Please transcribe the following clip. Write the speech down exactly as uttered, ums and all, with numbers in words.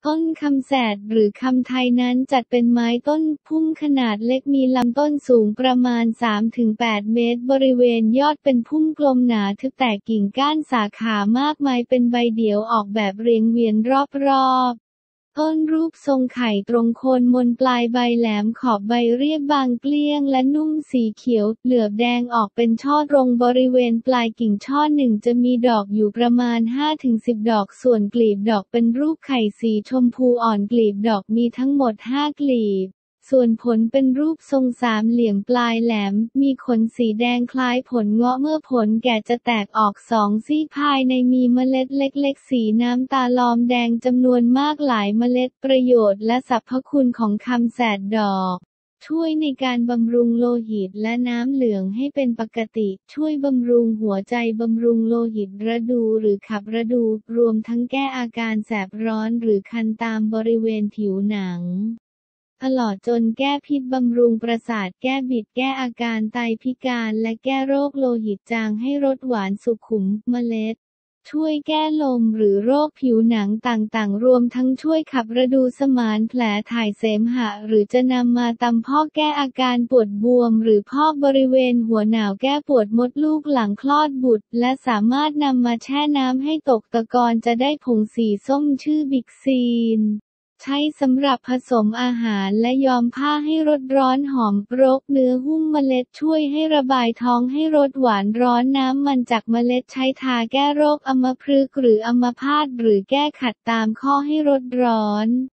ต้นคำแสดหรือคำไทยนั้นจัดเป็นไม้ต้นพุ่มขนาดเล็กมีลำต้นสูงประมาณ สามถึงแปด เมตรบริเวณยอดเป็นพุ่มกลมหนาทึบแตกกิ่งก้านสาขามากมายเป็นใบเดี่ยวออกแบบเรียงเวียนรอบๆต้นรูปทรงไข่ตรงโคนมนปลายใบแหลมขอบใบเรียบบางเกลี้ยงและนุ่มสีเขียวเหลือบแดงออกเป็นช่อตรงบริเวณปลายกิ่งช่อหนึ่งจะมีดอกอยู่ประมาณ ห้าถึงสิบ ดอกส่วนกลีบดอกเป็นรูปไข่สีชมพูอ่อนกลีบดอกมีทั้งหมดห้ากลีบส่วนผลเป็นรูปทรงสามเหลี่ยมปลายแหลมมีขนสีแดงคล้ายผลเงาะเมื่อผลแก่จะแตกออกสองซีกภายในมีเมล็ดเล็กๆสีน้ำตาลอมแดงจำนวนมากหลายเมล็ดประโยชน์และสรรพคุณของคำแสดดอกช่วยในการบำรุงโลหิตและน้ำเหลืองให้เป็นปกติช่วยบำรุงหัวใจบำรุงโลหิตระดูหรือขับระดูรวมทั้งแก้อาการแสบร้อนหรือคันตามบริเวณผิวหนังตลอดจนแก้พิษบำรุงประสาทแก้บิดแก้อาการไตพิการและแก้โรคโลหิตจางให้รสหวานสุขุมเมล็ดช่วยแก้ลมหรือโรคผิวหนังต่างๆรวมทั้งช่วยขับระดูสมานแผลถ่ายเสมหะหรือจะนำมาตำพอกแก้อาการปวดบวมหรือพอกบริเวณหัวหนาวแก้ปวดมดลูกหลังคลอดบุตรและสามารถนำมาแช่น้ำให้ตกตะกอนจะได้ผงสีส้มชื่อบิกซีนใช้สำหรับผสมอาหารและย้อมผ้าให้รสร้อนหอมรกเนื้อหุ้มเมล็ดช่วยให้ระบายท้องให้รสหวานร้อนน้ำมันจากเมล็ดใช้ทาแก้โรคอัมพฤกษ์หรืออัมพาตหรือแก้ขัดตามข้อให้รสร้อน